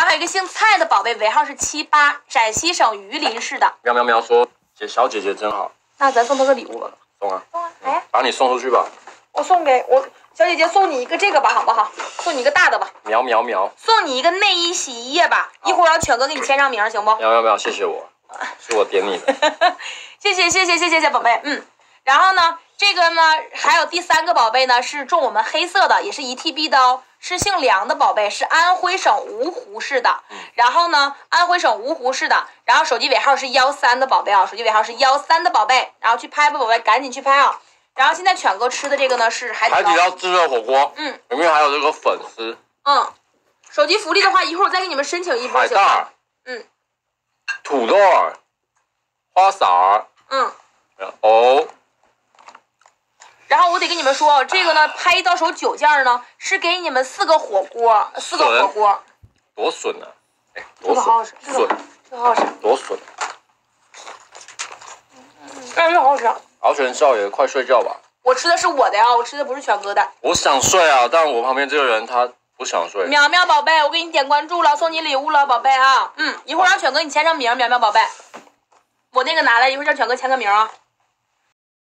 然后还有一个姓蔡的宝贝，尾号是78，陕西省榆林市的。 喵喵喵说小姐姐真好， 那咱送她个礼物吧。 送啊， 哎， 把你送出去吧。 我送给我小姐姐，送你一个这个吧，好不好？送你一个大的吧。 喵喵喵， 送你一个内衣洗衣液吧，一会儿让犬哥给你签上名，行不？ 喵喵喵，谢谢我，是我点你的。 谢谢宝贝，然后呢，这个呢还有第3个宝贝呢是中我们黑色的，也是1TB 的哦，是姓梁的宝贝，是安徽省芜湖市的。然后呢，安徽省芜湖市的，然后手机尾号是13的宝贝啊，手机尾号是13的宝贝，然后去拍吧，宝贝，赶紧去拍啊！然后现在犬哥吃的这个呢是海底捞自热火锅，里面还有这个粉丝， 手机福利的话，一会儿再给你们申请一波， 海带儿，土豆儿，花洒儿， 然后我得跟你们说，这个呢拍到手9件呢，是给你们4个火锅， 多笋啊！哎， 这个好好吃， 笋， 这个好好吃， 多笋。 这个好好吃。 敖犬少爷，快睡觉吧。 我吃的是我的呀，我吃的不是犬哥的。 我想睡啊，但我旁边这个人他不想睡。 苗苗宝贝，我给你点关注了，送你礼物了，宝贝啊。一会儿让犬哥你签上名，苗苗宝贝。我那个拿来，一会儿让犬哥签个名啊。